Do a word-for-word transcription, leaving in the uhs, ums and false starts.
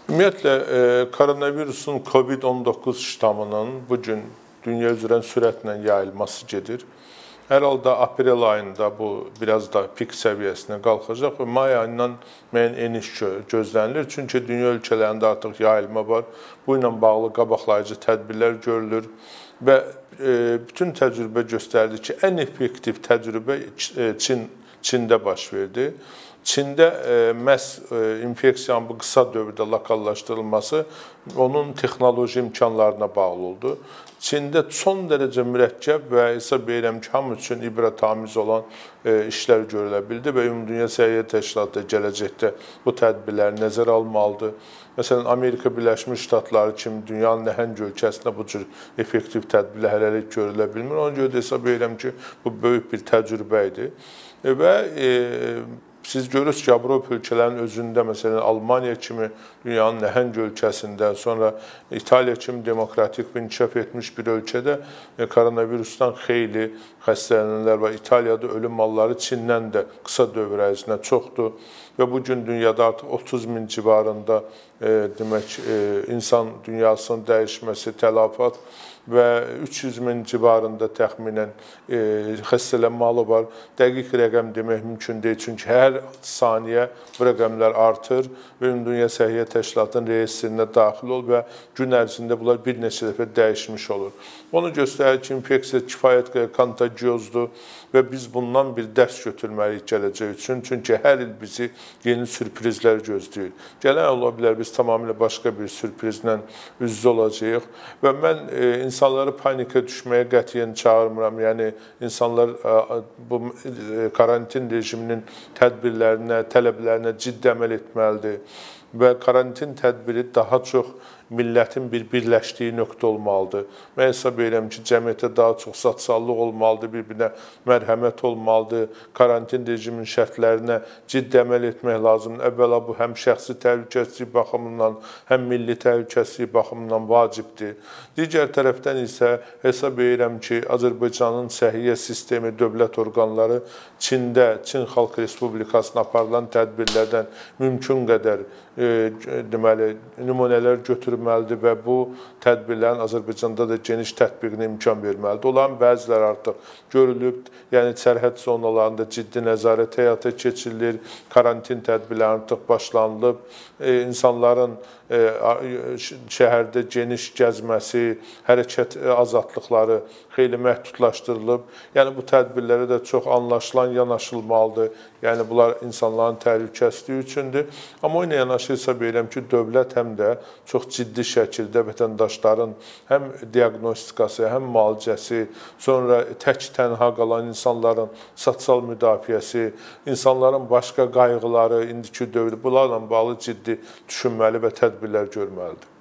Ümumiyyətlə, e, koronavirusun COVID on doqquz ştamının bugün dünya üzrə sürətlə yayılması gedir. Hər halda aprel ayında bu biraz da pik səviyyəsinə qalxacaq və may ayından müəyyən eniş gözlənilir. Çünki dünya ölkələrində artıq yayılma var. Bu ilə bağlı qabaqlayıcı tədbirlər görülür və e, bütün təcrübə göstərdi ki, ən effektiv təcrübə Çin, Çində baş verdi. Çində e, məhz e, infeksiyanın bu qısa dövrdə lokallaşdırılması onun texnoloji imkanlarına bağlı oldu. Çində son dərəcə mürəkkəb və hesab edirəm ki, hamı üçün ibrətamiz olan e, işlər görülə bildi və Ümumdünya Səhiyyə Təşkilatı gələcəkdə bu tədbirləri nəzərə almalıdır. Məsələn, Amerika Birləşmiş Ştatları kimi dünyanın nəhəng ölkəsində bu cür effektiv tədbirlər hələlik görülə bilmir. Ona görə də hesab edirəm ki, bu böyük bir təcrübə idi və e, siz görürsünüz ki, Avropa ölkələrinin özündə, məsələn, Almaniya kimi dünyanın nəhəng ölkəsində, sonra İtaliya kimi demokratik və inkişaf etmiş bir ölkədə koronavirusdan xeyli xəstələnənlər var. İtaliyada ölüm halları Çindən də qısa dövr ərzində çoxdur və bu gün dünyada artıq otuz min civarında e, demək, e, insan dünyasının dəyişməsi, tələfat və üç yüz min civarında təxminən e, xəstələnmə halı var. Dəqiq rəqəm demək mümkün deyil, çünki hər saniyə bu rəqəmlər artır və Ümumdünya Səhiyyə Təşkilatının reyestrinə daxil ol və gün ərzində bunlar bir neçə dəfə dəyişmiş olur. Onu göstərir ki, infeksiya kifayət qədər kontagiozdur və biz bundan bir dərs götürməliyik gələcək üçün. Çünki hər il bizi yeni sürprizlər gözləyir. Gələn ola bilər biz tamamilə başqa bir sürprizlə üz-üzə olacağıq və mən e, insanları panikə düşməyə qətiyyən çağırmıram. Yəni, insanlar e, bu e, karantin rejiminin tədbirlərinə, tələblərinə ciddi əməl etməlidir və karantin tədbiri daha çox millətin bir birləşdiyi nöqtə olmalıdır. Mən hesab edirəm ki, cəmiyyətə daha çox satsallıq olmalıdır, bir-birinə mərhəmət olmalıdır, karantin rejimin şərtlərinə ciddi əməl etmək lazımdır. Əvvəla bu həm şəxsi təhlükəsizlik baxımından, həm milli təhlükəsizlik baxımından vacibdir. Digər tərəfdən isə hesab edirəm ki, Azərbaycanın səhiyyə sistemi, dövlət orqanları Çində, Çin Xalq Respublikasına aparılan tədbirlərdən mümkün qədər e, deməli, nümunələr götürməlidir və bu tədbirlərin Azərbaycanda da geniş tətbiqinə imkan verməlidir. Onların bəziləri artıq görülüb, yəni sərhəd zonalarında ciddi nəzarət həyata keçirilir, karantin tədbirləri artıq başlanılıb, e, insanların e, şəhərdə geniş gəzməsi, hərəkət azadlıqları xeyli məhdudlaşdırılıb. Yəni, bu tədbirlərə də çox anlaşılan yanaşılmalıdır. Yəni, bunlar insanların təhlükəsizliyi üçündür. Amma o ilə yanaşı hesab edirəm ki, dövlət həm də çox ciddi şəkildə vətəndaşların həm diaqnostikası, həm müalicəsi, sonra tək tənha qalan insanların sosial müdafiəsi, insanların başqa qayğıları, indiki dövrdə bunlarla bağlı ciddi düşünməli və tədbirlər görməlidir.